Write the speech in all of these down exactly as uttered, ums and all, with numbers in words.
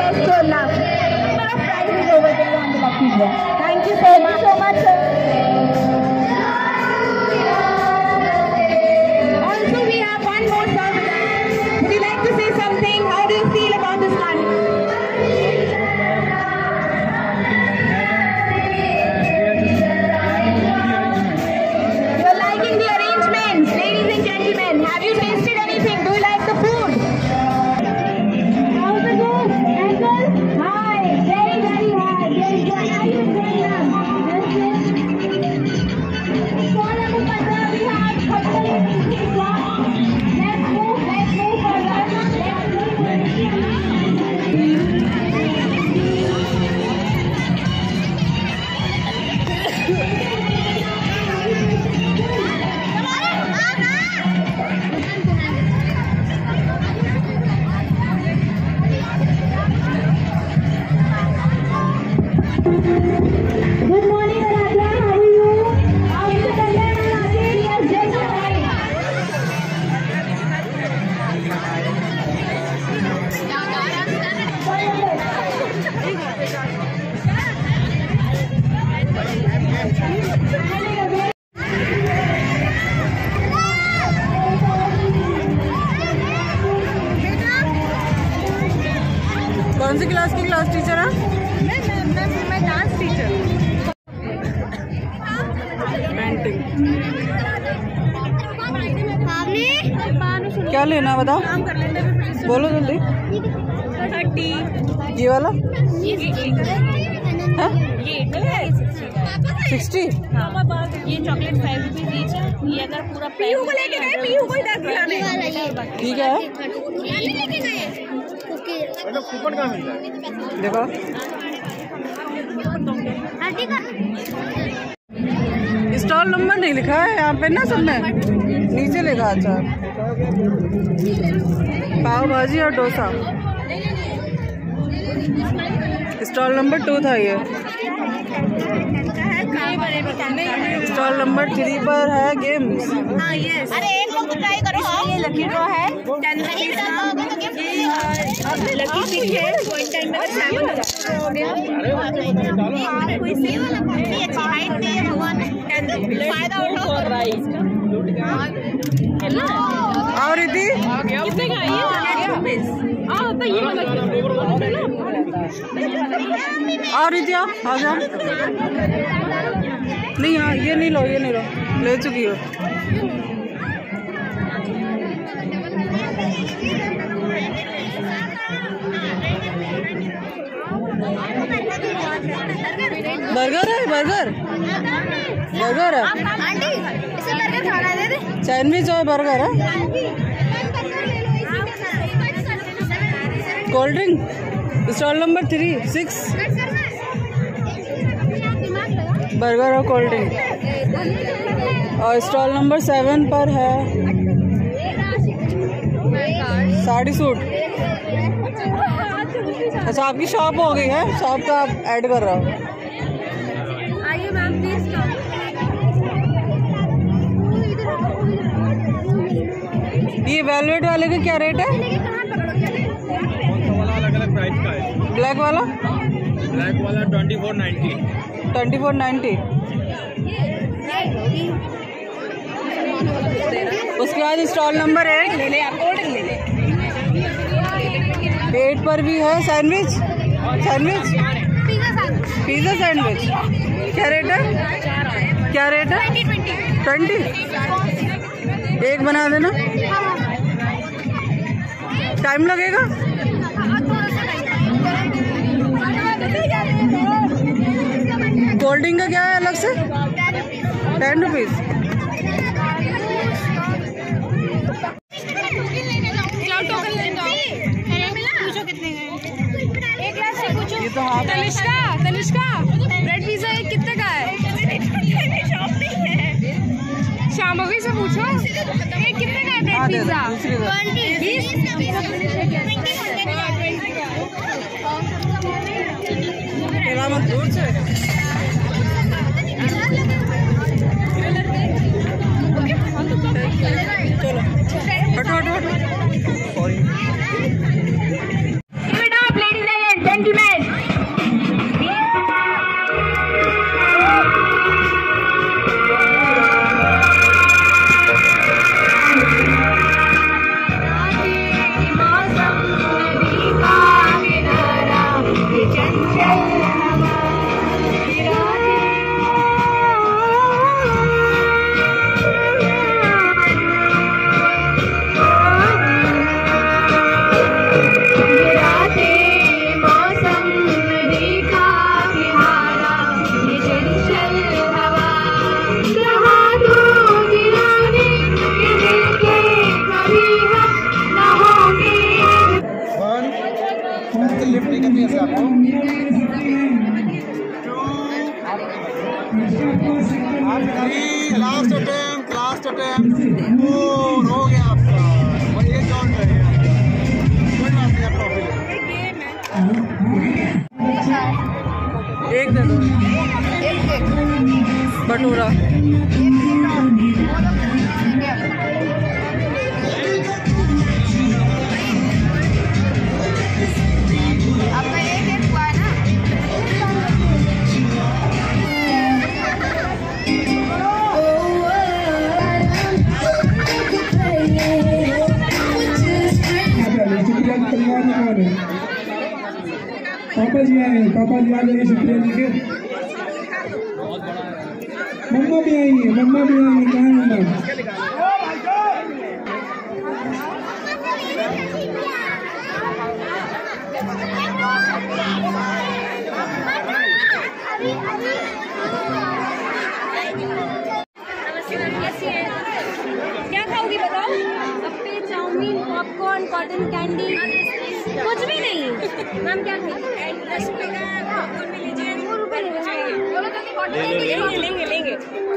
best your luck. Your prize is over there on the lucky draw. Thank you so much, so much, sir. Also, we have one more song. Would you like to say something? How do you feel about this one? You're liking the arrangements, ladies and gentlemen. Have you tasted anything? Do you like the food? How's it going? Uncle? Hi. Very, very high. Very good. How are you doing now? Just this. Four number further, we have Khattar. Let's move. Let's move further. Good morning, Aradhya. How are you? How is the Kalyan Rakesh? Yes, just right. कौन सी class की class teacher है? मैं मैं मैं मैं dance teacher. Painting. क्या लेना है बताओ? बोलो जल्दी। थर्टी। ये वाला? हाँ? सिक्सटी? ये चॉकलेट फाइव रुपीज ईच है। ये अगर पूरा पीहू को लेके गए, पीहू को ही दस दिलाने। ठीक है। कूपन कहाँ मिलता है? देखो स्टॉल नंबर नहीं लिखा है यहाँ पे ना, सब में नीचे लिखा। अच्छा, पाव भाजी और डोसा। स्टॉल नंबर टू था ये। स्टॉल नंबर थ्री पर है गेम्स। हाँ यस। अरे एक लोग ट्राई करो। ये लकी ड्रॉ है टेन रुपीज का। अब लकी पिक है पॉइंट टाइम में सेवन हो गया। कोई सी वाला अच्छी हाइट पे है भगवान टेन फायदा उठाओ। और इति कितने का है ये? रुपीज। हाँ तो ये वाला और इति आप आ जाओ। नहीं हाँ ये नहीं लो, ये नहीं लो, ले चुकी हो। बर्गर है, बर्गर बर्गर है। आंटी इसे बर्गर खाना दे दे। सैंडविच और बर्गर है। Cold drink stall number three six. Burger और कोल्ड ड्रिंक। और स्टॉल नंबर सेवन पर है साड़ी सूट। अच्छा आपकी शॉप हो गई है, शॉप का आप ऐड कर रहा हो। आइए मैम प्लीज। ये वेलवेट वाले का क्या रेट है? अलग अलग प्राइस का है। ब्लैक वाला? ब्लैक वाला twenty four ninety. Twenty four ninety. उसके बाद स्टॉल नंबर एट ले ले आप कोल्ड ले ले। एट पर भी है सैंडविच। सैंडविच पिज़्ज़ा सैंडविच क्या रेट है? क्या रेट है? ट्वेंटी। एक बना देना। टाइम लगेगा? कोल्ड ड्रिंक का क्या है अलग से? Ten rupees. ये तो हाँ। तनिष्का तनिष्का ब्रेड पिज्जा एक कितने का है? शाम भवी से पूछो एक कितने का है ब्रेड पिज्जा? बीस। मत दूर से। चलो हटो हटो हटो। Sorry. Give it up, ladies and lift नहीं करनी है आपको। लास्ट अटेम्प्ट लास्ट अटेम्प्ट वो हो गया आपका, वही एक राउंड है, कोई बात नहीं, आपका एक दे दो भटूरा। आपका एक एक हुआ ना। पापा जी आए, पापा जी आ जाइए, शुक्रिया जी के। मम्मा भी आई है, मम्मा भी आई है, कहाँ है मम्मा? क्या खाओगी बताओ? Appe, chowmein, popcorn, cotton candy, कुछ भी नहीं। मैम क्या खाएंगे? दस रुपए का पॉपकॉर्न में लीजिए, दो रुपए लेंगे लेंगे लेंगे।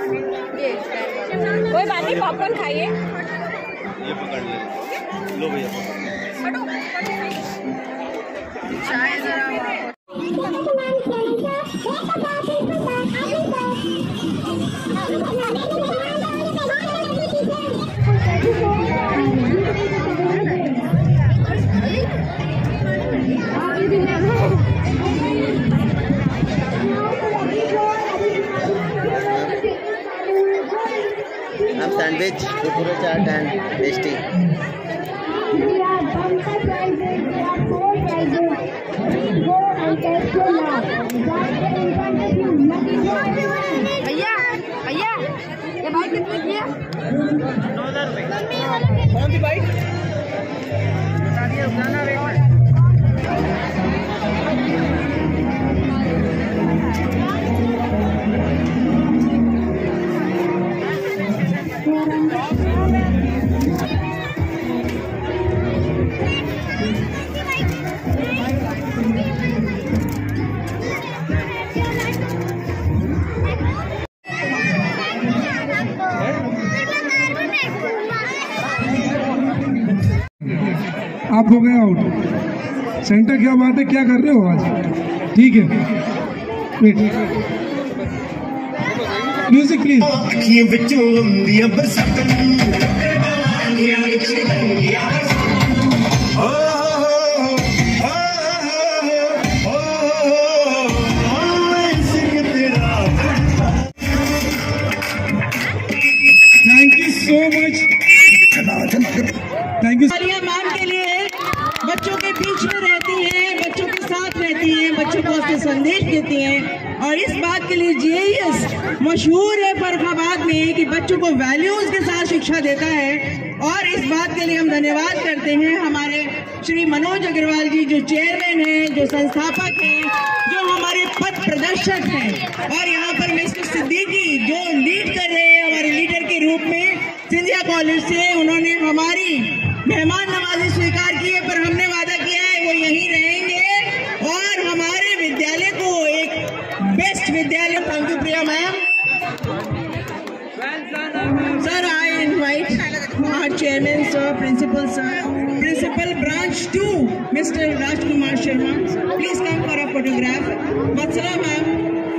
कोई बात नहीं, पॉपकॉर्न खाइए। ये पकड़ ले, लो भैया चाय जरा। Ma'am sandwich, Kurkure chaat and pastry. भैया भैया ये बाइक कितने की है? नौ हजार रुपये। कौन सी बाइक बता दिया, जाना रेट में। आप हो गए आउट। सेंटर क्या बात है, क्या कर रहे हो आज? ठीक है, wait, music please. Thank you so much, thank you. Ma'am के लिए बच्चों के बीच में रहती हैं, बच्चों के साथ रहती हैं, बच्चों को अपने संदेश देती हैं, और इस बात के लिए जे ई एस मशहूर है फर्रुखाबाद में कि बच्चों को वैल्यूज के साथ शिक्षा देता है। और इस बात के लिए हम धन्यवाद करते हैं हमारे श्री मनोज अग्रवाल जी, जो चेयरमैन हैं, जो संस्थापक हैं, जो हमारे पथ प्रदर्शक हैं, और यहाँ पर मिस्टर सिद्दीकी जो लीड कर रहे हैं हमारे लीडर के रूप में सिंधिया कॉलेज से। उन्होंने हमारी मेहमान नवाजी स्वीकार की है, पर हमने वादा किया है वो यहीं रहेंगे और हमारे विद्यालय को एक बेस्ट विद्यालय। Thank you Priya ma'am. Sir I invite our chairman sir, principal sir, principal branch two mister Rajkumar Sharma, please come for a photograph. Vatsala ma'am,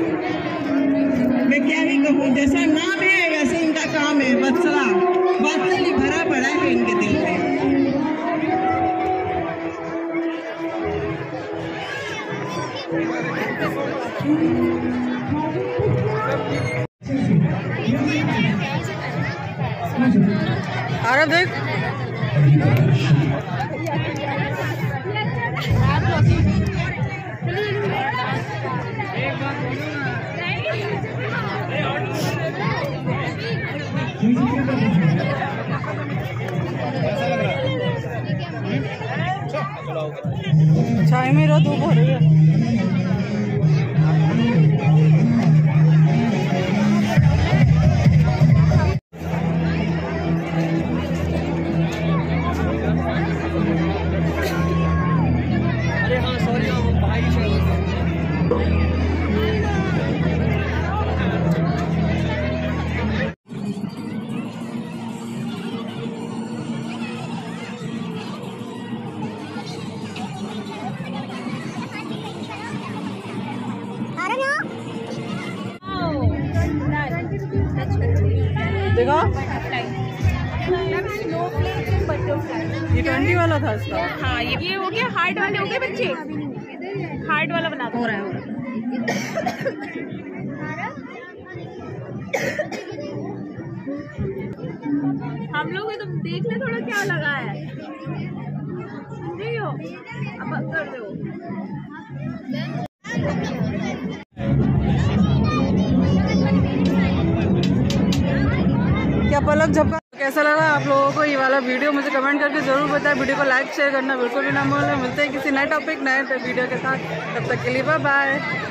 मैं क्या ही कहूँ, जैसा नाम है वैसे इनका काम है। वत्सला, वात्सल्य भरा पड़ा है इनके दिल में। अरे देख चाय मेरा धूप हो रही है। अरे हाँ देखो ये ट्वेंटी वाला था इसका। हाँ ये ये हो गया हार्ड वाले हो गए बच्चे, हार्ड वाला बना हो रहा है। हम लोग तो देख ले थोड़ा क्या लगा है, नहीं हो अब कर दो। क्या पलक झपका। कैसा लगा आप लोगों को ये वाला वीडियो, मुझे कमेंट करके जरूर बताएं। वीडियो को लाइक शेयर करना बिल्कुल भी ना भूलें। मिलते हैं किसी नए टॉपिक नए वीडियो के साथ, तब तक के लिए बाय बाय।